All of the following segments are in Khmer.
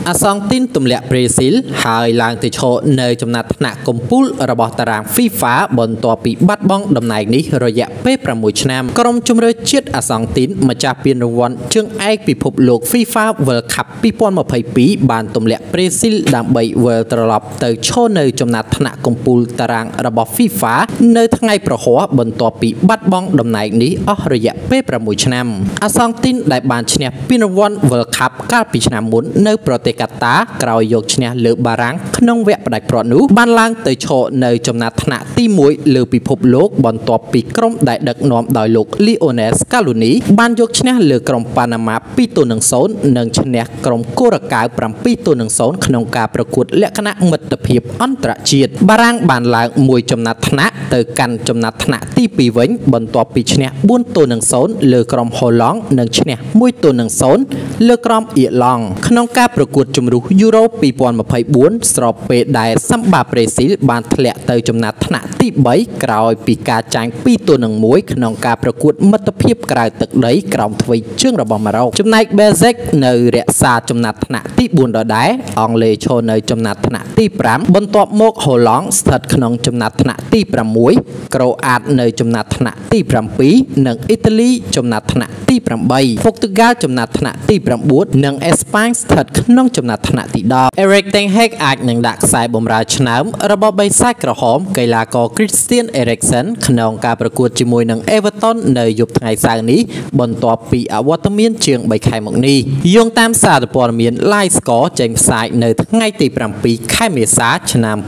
អាសង់ទីនទម្លាក់ប្រេស៊ីលហើយឡើងទៅឈរនៅចំណាត់ថ្នាក់កំពូលរបស់តារាង FIFA បន្ទាប់ពីបាត់បង់តំណែងនេះរយៈពេល6ឆ្នាំក្រុមជម្រើសជាតិអាសង់ទីនម្ចាស់ពានរង្វាន់ជើងឯកពិភពលោក FIFA World Cup 2022បានទម្លាក់ប្រេស៊ីលដើម្បីវិលត្រឡប់ទៅឈរនៅចំណាត់ថ្នាក់កំពូលតារាងរបស់ FIFA នៅថ្ងៃប្រហ័សបន្ទាប់ពីបាត់បង់តំណែងនេះអស់រយៈពេល6ឆ្នាំអាសង់ទីនដែលបានឈ្នះពានរង្វាន់ World Cup កាលពីឆ្នាំមុននៅប្រទេសកាតាក្រោយយកឈ្នះលើបារាំងក្នុងវគ្គផ្ដាច់ព្រាត់នោះបានឡើងទៅឈរនៅចំណាត់ថ្នាក់ទី1លើពិភពលោកបន្ទាប់ពីក្រុមដែលដឹកនាំដោយលោក Lionel Scaloni បានយកឈ្នះលើក្រុមប៉ាណាម៉ា2-0និងឈ្នះក្រុមកូរ៉ាកៅ7-0ក្នុងការប្រកួតលក្ខណៈមិត្តភាពអន្តរជាតិបារាំងបានឡើងមួយចំណាត់ថ្នាក់ទៅកាន់ចំណាត់ថ្នាក់ទី2វិញបន្ទាប់ពីឈ្នះ4-0លើក្រុមហូឡង់និងឈ្នះ1-0លើក្រុមអ៊ីឡង់ក្នុងការប្រកួតជម្រុះ Euro 2024 ស្របពេលដែលសម្បាប្រេស៊ីលបានធ្លាក់ទៅចំណាត់ថ្នាក់ទី3ក្រោយពីការចាញ់2-1ក្នុងការប្រកួតមិត្តភាពក្រៅទឹកដីក្រោមទ្វេជើងរបស់ម៉ារ៉ុកចំណែក Belgium នៅរក្សាចំណាត់ថ្នាក់ទី4ដដែលអង់គ្លេសឈរនៅចំណាត់ថ្នាក់ទី5បន្ទាប់មកហូឡង់ស្ថិតក្នុងចំណាត់ថ្នាក់ទី6ក្រូអាតនៅចំណាត់ថ្នាក់ទី7និងអ៊ីតាលីចំណាត់ថ្នាក់ទី8ពុកទូហ្គាល់ចំណាត់ថ្នាក់ទី9និងអេស្ប៉ាញស្ថិតក្នុងចំណាត់ថ្នាក់ទី10 Erik ten Hag អាចនឹងដាក់ខ្សែបម្រើឆ្នើមរបស់បិសាចក្រហមកីឡាករ Christian Eriksen ក្នុងការប្រកួតជាមួយនឹង Everton នៅយប់ថ្ងៃសៅរ៍នេះបន្ទាប់ពីអវត្តមានជាង3ខែមកនេះយោងតាមសារព័ត៌មាន Live Score ចេញផ្សាយនៅថ្ងៃទី7ខែមេសាឆ្នាំ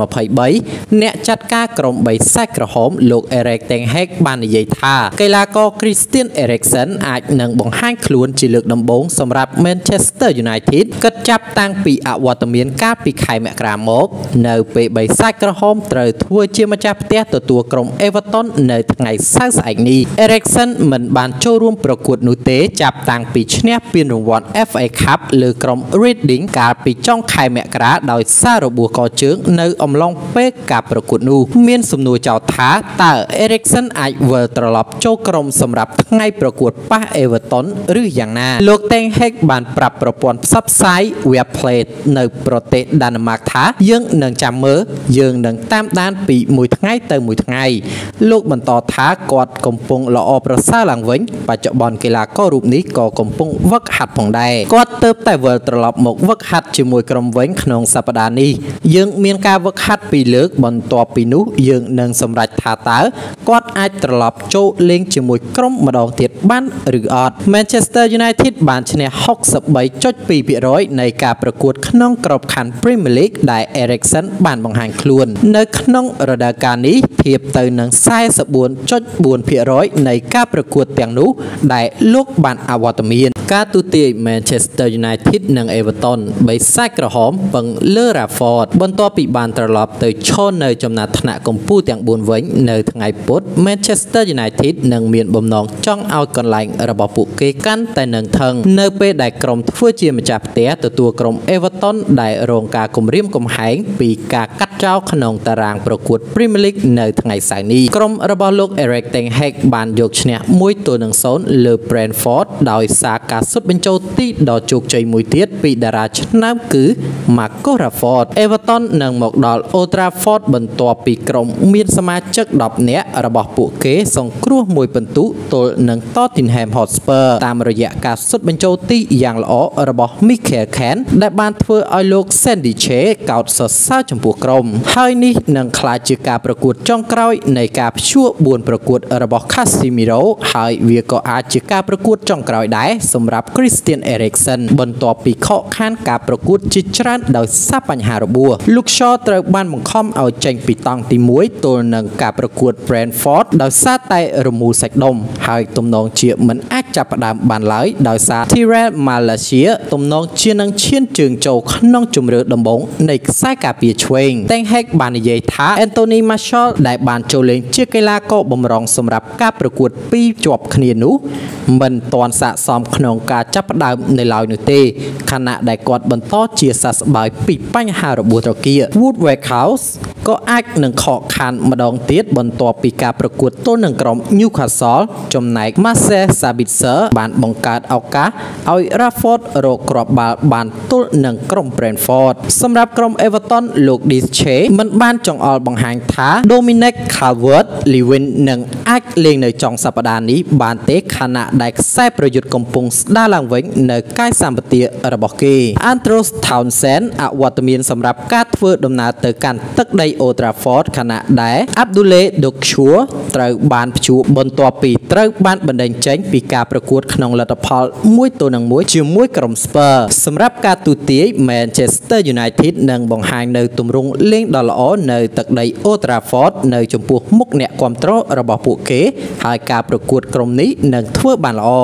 2023អ្នកចាត់ការក្រុមបិសាចក្រហមលោក Erik ten Hag បាននិយាយថាកីឡាករ Christian Eriksen អាចនឹងបង្ហាញខ្លួនជាលើកដំបូងសម្រាប់ Manchester United គិតចាប់តាំងពីអវត្តមានកាលពីខែមករាមកនៅពេលបិសាចក្រហមត្រូវធ្វើជាម្ចាស់ផ្ទះទទួលក្រុម Everton នៅថ្ងៃសៅរ៍ស្អែកនេះ Eriksen មិនបានចូលរួមប្រកួតនោះទេចាប់តាំងពីឈ្នះពានរង្វាន់ FA Cup លើក្រុម Reading កាលពីចុងខែមករាដោយសាររបួសកជើងនៅអំឡុងពេលការប្រកួតនោះមានសំណួរចោទថាតើ Eriksen អាចវិលត្រឡប់ចូលក្រុមសម្រាប់ថ្ងៃប្រកួតប៉ះ Everton ឬយ៉ាងណាលោក Ten Hag បានប្រាប់ប្រព័ន្ធផ្សព្វផ្សាយ Viaplay នៅប្រទេសដាណឺម៉ាកថាយើងនឹងចាំមើលយើងនឹងតាមដានពីមួយថ្ងៃទៅមួយថ្ងៃលោកបន្តថាគាត់កំពុងល្អប្រសើរឡើងវិញបច្ចុប្បន្នកីឡាកររូបនេះក៏កំពុងវឹកហាត់ផងដែរគាត់ទើបតែវិលត្រឡប់មកវឹកហាត់ជាមួយក្រុមវិញក្នុងសប្តាហ៍នេះយើងមានការវឹកហាត់2លើកបន្ទាប់ពីនោះយើងនឹងសម្រេចថាតើគាត់អាចត្រឡប់ចូលលេងជាមួយក្រុមម្ដងទៀតបានឬអត់ Manchester United បានឈ្នះ 63.2% នៃការប្រកួតក្នុងក្របខ័ណ្ឌ Premier League ដែល Eriksen បានបង្ហាញខ្លួននៅក្នុងរដូវកាលនេះធៀបទៅនឹង 44.4% នៃការប្រកួតទាំងនោះដែលលោកបានអវត្តមានការទូទាយ Manchester United និង Everton បិសាចក្រហមពឹងលើ Rashford បន្ទាប់ពីបានត្រឡប់ទៅឈរនៅចំណាត់ថ្នាក់កំពូលទាំង4វិញនៅថ្ងៃពុធ Manchester United នឹងមានបំណងចង់ឲ្យកន្លែងរបស់ពួកគេកាន់តែនឹងថឹងនៅពេលដែលក្រុមធ្វើជាម្ចាស់ផ្ទះទទួលក្រុម Everton ដែលរងការគំរាមកំហែងពីការកាត់ចោលក្នុងតារាងប្រកួត Premier League នៅថ្ងៃសៅរ៍នេះក្រុមរបស់លោក Erik ten Hag បានយកឈ្នះ1-0លើ Brentford ដោយសារការសុទ្ធបញ្ចូលទីដ៏ជោគជ័យមួយទៀតពីតារាឆ្នើមគឺ Marcus Rashford Everton នឹងមកដល់ Old Trafford បន្ទាប់ពីក្រុមមានសមាជិក10នាក់របស់ពួកគេសង្គ្រោះមួយពិន្ទុទល់នឹង Tottenham Hotspur តាមរយៈការសុទ្ធបញ្ចូលទីយ៉ាងល្អរបស់ Michael Keane ដែលបានធ្វើឲ្យលោក Sandy Che កោតសរសើរចំពោះក្រុមហើយនេះនឹងក្លាយជាការប្រកួតចុងក្រោយនៃការព្យួរ4ប្រកួតរបស់ Casemiro ហើយវាក៏អាចជាការប្រកួតចុងក្រោយដែរសម្រាប់ Christian Eriksen បន្ទាប់ពីខកខានការប្រកួតជាច្រើនដោយសារបញ្ហារបួសលោក Shaw ត្រូវបានបង្ខំឲ្យចេញពីតង់ទី1ទល់នឹងការប្រកួត Brentford ដោយសារតែរមូរសាច់ដុំហើយទំនងជាមិនអាចចាប់ផ្ដើមបានឡើយដោយសារ Tyrell Malacia ទំនងជានឹងឈានជើងចូលក្នុងជម្រើសដំបូងនៃខ្សែការពារឆ្វេង Ten Hag បាននិយាយថា Anthony Martial ដែលបានចូលលេងជាកីឡាករបម្រុងសម្រាប់ការប្រកួត2ជាប់គ្នានោះមិនទាន់ស័ក្តិសមក្នុងការចាប់ផ្ដើមនៅឡើយនោះទេខណៈដែលគាត់បន្តជាសះស្បើយពីបញ្ហារបួសត្រគាក Wood Wakehouse ក៏អាចនឹងខកខានម្ដងទៀតបន្ទាប់ពីការប្រកួតទល់នឹងក្រុម Newcastle ចំណែក Marcel Sabitzer បានបង្កើតឱកាសឲ្យ Rashford រកគ្រាប់បាល់បានទល់នឹងក្រុម Brentford សម្រាប់ក្រុម Everton លោក Dische មិនបានចង្អុលបង្ហាញថា Dominic Calvert-Lewin នឹងអាចលេងនៅចុងសប្តាហ៍នេះបានទេខណៈដែលខ្សែប្រយុទ្ធកំពុងស្ដារឡើងវិញនៅកាយសម្បទារបស់គេ Andros Townsend អវត្តមានសម្រាប់ការធ្វើដំណើរទៅកាន់ទឹកដី Old Trafford ខណៈដែល Abdoulaye Doucoure ត្រូវបានព្យួរបន្ទាប់ពីត្រូវបានបណ្តេញចេញពីការប្រកួតក្នុងលទ្ធផល1-1ជាមួយក្រុម Spurs សម្រាប់ការទូទាយ Manchester United នឹងបង្ហាញនៅទម្រង់លេងដ៏ល្អនៅទឹកដី Old Trafford នៅចំពោះមុខអ្នកគាំទ្ររបស់ពួកគេហើយការប្រកួតក្រុមនេះនឹងធ្វើបានល្អ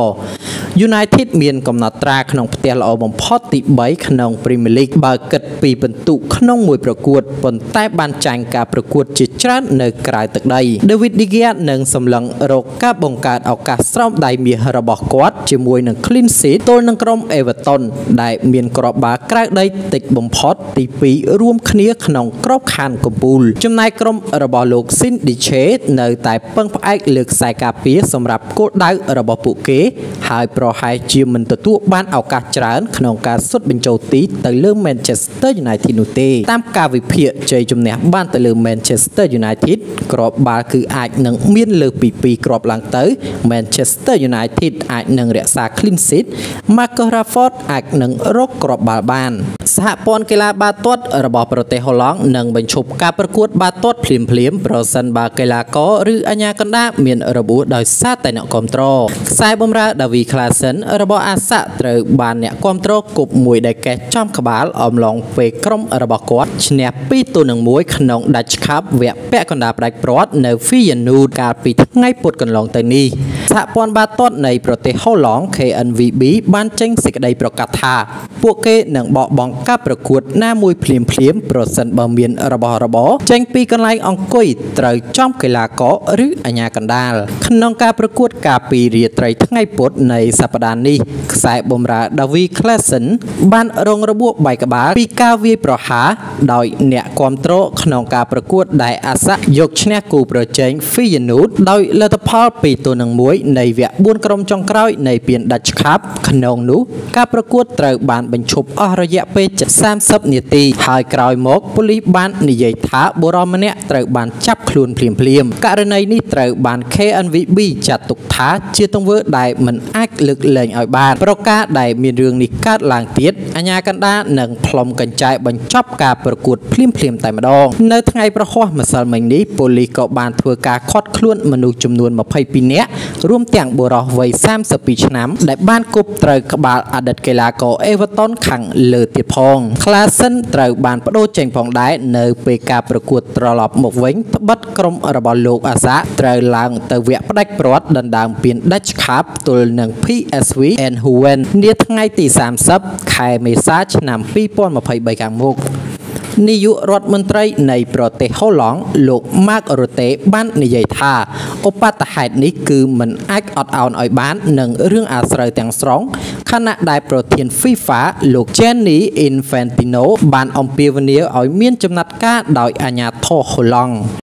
United មានកំណត់ត្រាក្នុងផ្ទះល្អបំផុតទី3ក្នុង Premier League បើគិតពីពិន្ទុក្នុងមួយប្រកួតប៉ុន្តែបានចាញ់ការប្រកួតជាច្រើននៅក្រៅទឹកដី David De Gea នឹងសម្លឹងរកការបង្កើតឱកាសស្រោមដៃមាសរបស់គាត់ជាមួយនឹង Clean Sheet ទល់នឹងក្រុម Everton ដែលមានគ្រាប់បាល់ក្រៅដីតិចបំផុតទី2រួមគ្នាក្នុងក្របខ័ណ្ឌកំពូលចំណែកក្រុមរបស់លោក Sindiche នៅតែពឹងផ្អែកលើខ្សែការពារសម្រាប់គោលដៅរបស់ពួកគេហើយប្រហែលជាមិនទទួលបានឱកាសច្រើនក្នុងការសុទ្ធបញ្ចូលទីទៅលើ Manchester United នោះទេតាមការវិភាគជ័យជំនះបានទៅលើ Manchester United គ្រាប់បាល់គឺអាចនឹងមានលើសពី2គ្រាប់ឡើងទៅ Manchester United អាចនឹងរក្សា Clean Sheet Marcus Rashford អាចនឹងរកគ្រាប់បាល់បានសហព័ន្ធកីឡាបាល់ទាត់របស់ប្រទេសហូឡង់នឹងបញ្ឈប់ការប្រកួតបាល់ទាត់ភ្លាមៗប្រសិនបើកីឡាករឬអាជ្ញាកណ្ដាលមានរបួសដោយសារតែអ្នកគាំទ្រខ្សែបម្រើ David Klaassen របស់អាសាត្រូវបានអ្នកគាំទ្រគប់មួយដែលកេះចំក្បាលអំឡុងពេលក្រុមរបស់គាត់ឈ្នះ2-1ក្នុង Dutch Cup វគ្គពាក់កណ្ដាលផ្ដាច់ព្រាត់នៅ Feyenoord កាលពីថ្ងៃពុធកន្លងទៅនេះសហព័ន្ធបាល់ទាត់នៃប្រទេសហូឡង់ KNVB បានចេញសេចក្តីប្រកាសថាពួកគេនឹងបោះបង់ការប្រកួតណាមួយភ្លាមប្រសិនបើមានរបស់របរចេញពីកន្លែងអង្គុយត្រូវចំកីឡាករឬអាជ្ញាកណ្ដាលក្នុងការប្រកួតកាលពីរាត្រីថ្ងៃពុធនៃសប្តាហ៍នេះខ្សែបម្រើ David Klaassen បានរងរបួសបែកក្បាលពីការវាយប្រហារដោយអ្នកគាំទ្រក្នុងការប្រកួតដែលអាសាយកឈ្នះគូប្រជែង Feyenoord ដោយលទ្ធផល2-1នៃវគ្គ4ក្រុមចុងក្រោយនៃពាន Dutch Cup ក្នុងនោះការប្រកួតត្រូវបានបញ្ឈប់អស់រយៈពេល30នាទីហើយក្រោយមកប៉ូលីសបាននិយាយថាបុរសម្នាក់ត្រូវបានចាប់ខ្លួនភ្លាមករណីនេះត្រូវបាន KNVB ចាត់ទុកថាជាទង្វើដែលមិនអាចលើកលែងឲ្យបានប្រការដែលមានរឿងនេះកើតឡើងទៀតអាជ្ញាកណ្ដាលនឹងផ្លុំកញ្ចែបញ្ចប់ការប្រកួតភ្លាមតែម្ដងនៅថ្ងៃប្រហ័សម្សិលមិញនេះប៉ូលីសក៏បានធ្វើការឃាត់ខ្លួនមនុស្សចំនួន22នាក់រួមទាំងបុរសវ័យ32ឆ្នាំដែលបានគប់ត្រូវក្បាលអតីតកីឡាករ Everton ខាងលើទៀតផង Klaassen ត្រូវបានបដូរចេញផងដែរនៅពេលការប្រកួតត្រឡប់មកវិញត្បិតក្រុមរបស់លោកអាសាត្រូវឡើងទៅវគ្គផ្ដាច់ព្រាត់ដណ្ដើមពាន Dutch Cup ទល់នឹង PSV Eindhoven នាថ្ងៃទី30ខែមេសាឆ្នាំ2023ខាងមុខនាយករដ្ឋមន្ត្រីនៃប្រទេសហូឡង់លោក Mark Rutte បាននិយាយថាឧបទ្ទហេតុនេះគឺមិនអាចអត់ឱនឲ្យបាននឹងរឿងអាស្រូវទាំងស្រុងខណៈដែលប្រធាន FIFA លោក Gianni Infantino បានអំពាវនាវឲ្យមានចំណាត់ការដោយអាជ្ញាធរហូឡង់